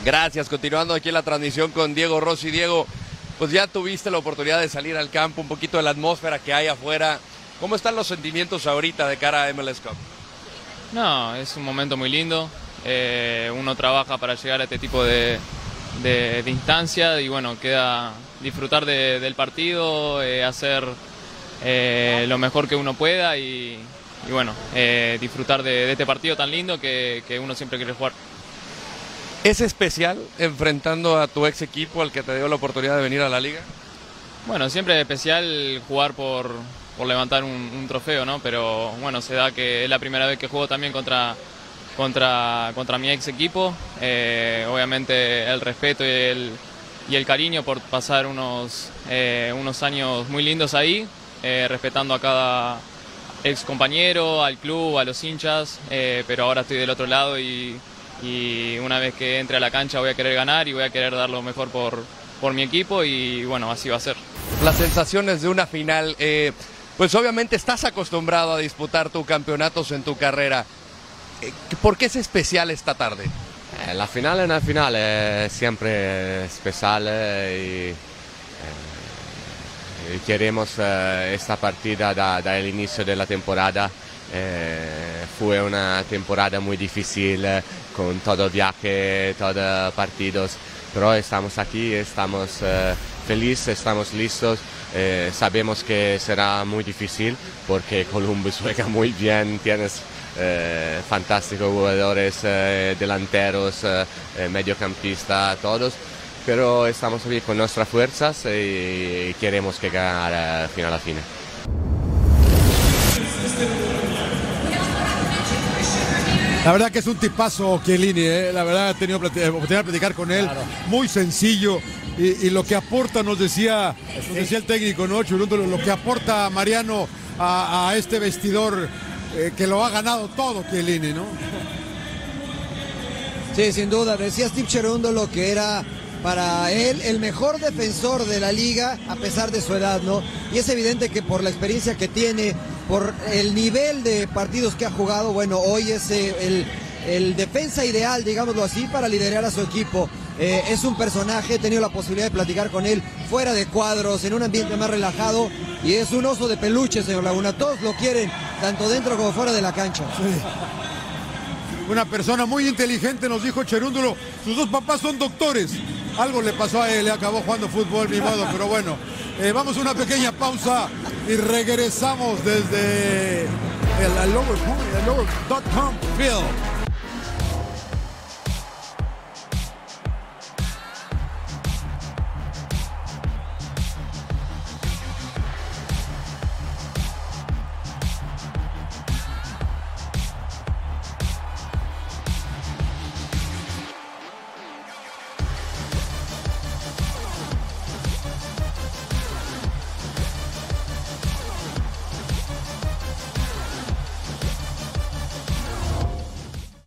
Gracias, continuando aquí en la transmisión con Diego Rossi. Diego, pues ya tuviste la oportunidad de salir al campo, un poquito de la atmósfera que hay afuera. ¿Cómo están los sentimientos ahorita de cara a MLS Cup? No, es un momento muy lindo. Uno trabaja para llegar a este tipo de instancia y bueno, queda disfrutar del partido, hacer lo mejor que uno pueda y bueno, disfrutar de este partido tan lindo que uno siempre quiere jugar. ¿Es especial enfrentando a tu ex equipo al que te dio la oportunidad de venir a la liga? Bueno, siempre es especial jugar por levantar un trofeo, ¿no? Pero bueno, se da que es la primera vez que juego también contra mi ex equipo. Obviamente el respeto y el cariño por pasar unos años muy lindos ahí, respetando a cada ex compañero, al club, a los hinchas, pero ahora estoy del otro lado y una vez que entre a la cancha voy a querer ganar y voy a querer dar lo mejor por mi equipo y bueno, así va a ser. Las sensaciones de una final, pues obviamente estás acostumbrado a disputar tus campeonatos en tu carrera. ¿Por qué es especial esta tarde? La final es una final, siempre especial y queremos esta partida desde el inicio de la temporada. Fue una temporada muy difícil con todo viaje, todos partidos, pero estamos aquí, estamos felices, estamos listos. Sabemos que será muy difícil porque Columbus juega muy bien, tienes fantásticos jugadores, delanteros, mediocampistas, todos, pero estamos aquí con nuestras fuerzas y queremos que ganar final a final. La verdad que es un tipazo Chiellini, la verdad he tenido oportunidad de platicar con él, claro. Muy sencillo y lo que aporta, nos decía el técnico, ¿no, Cherúndolo? Lo que aporta Mariano a este vestidor que lo ha ganado todo Chiellini, ¿no? Sí, sin duda, decía Steve Cherúndolo que era para él el mejor defensor de la liga a pesar de su edad, ¿no? Y es evidente que por la experiencia que tiene, por el nivel de partidos que ha jugado, bueno, hoy es el defensa ideal, digámoslo así, para liderar a su equipo. Es un personaje, he tenido la posibilidad de platicar con él fuera de cuadros, en un ambiente más relajado, y es un oso de peluche, señor Laguna. Todos lo quieren, tanto dentro como fuera de la cancha. Sí. Una persona muy inteligente, nos dijo Cherúndolo. Sus dos papás son doctores. Algo le pasó a él, le acabó jugando fútbol, ni modo, pero bueno. Vamos a una pequeña pausa y regresamos desde el Lower.com Field.